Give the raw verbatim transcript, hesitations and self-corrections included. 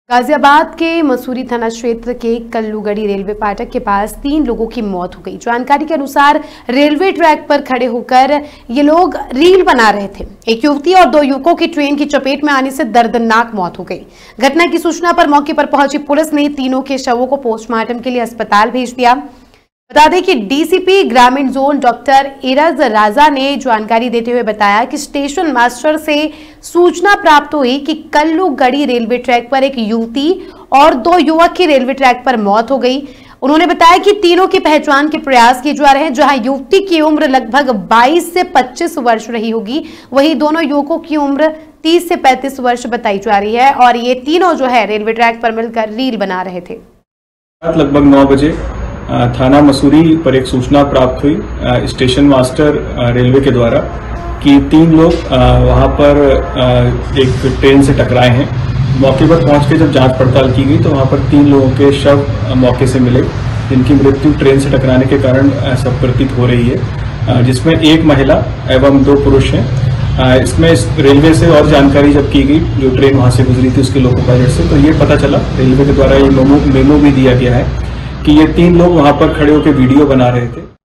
गाजियाबाद के मसूरी थाना क्षेत्र के कल्लूगढ़ी रेलवे फाटक के पास तीन लोगों की मौत हो गई। जानकारी के अनुसार रेलवे ट्रैक पर खड़े होकर ये लोग रील बना रहे थे। एक युवती और दो युवकों की ट्रेन की चपेट में आने से दर्दनाक मौत हो गई। घटना की सूचना पर मौके पर पहुंची पुलिस ने तीनों के शवों को पोस्टमार्टम के लिए अस्पताल भेज दिया। बता दें कि डीसीपी ग्रामीण जोन डॉक्टर इरज राजा ने जानकारी देते हुए बताया कि स्टेशन मास्टर से सूचना प्राप्त हुई कि कल्लूगढ़ी रेलवे ट्रैक पर एक युवती और दो युवक की रेलवे ट्रैक पर मौत हो गई। उन्होंने बताया कि तीनों की पहचान के प्रयास किए जा रहे हैं, जहां युवती की उम्र लगभग बाईस से पच्चीस वर्ष रही होगी, वहीं दोनों युवकों की उम्र तीस से पैंतीस वर्ष बताई जा रही है और ये तीनों जो है रेलवे ट्रैक पर मिलकर रील बना रहे थे। लगभग नौ बजे थाना मसूरी पर एक सूचना प्राप्त हुई स्टेशन मास्टर रेलवे के द्वारा कि तीन लोग वहां पर एक ट्रेन से टकराए हैं। मौके पर पहुंच के जब जांच पड़ताल की गई तो वहां पर तीन लोगों के शव मौके से मिले, जिनकी मृत्यु ट्रेन से टकराने के कारण सब प्रतीत हो रही है, जिसमें एक महिला एवं दो पुरुष हैं। इसमें इस रेलवे से और जानकारी जब की गई, जो ट्रेन वहां से गुजरी थी उसके लोको पायलट से, तो ये पता चला, रेलवे के द्वारा ये मेमो मेमो भी दिया गया है कि ये तीन लोग वहां पर खड़े होकर वीडियो बना रहे थे।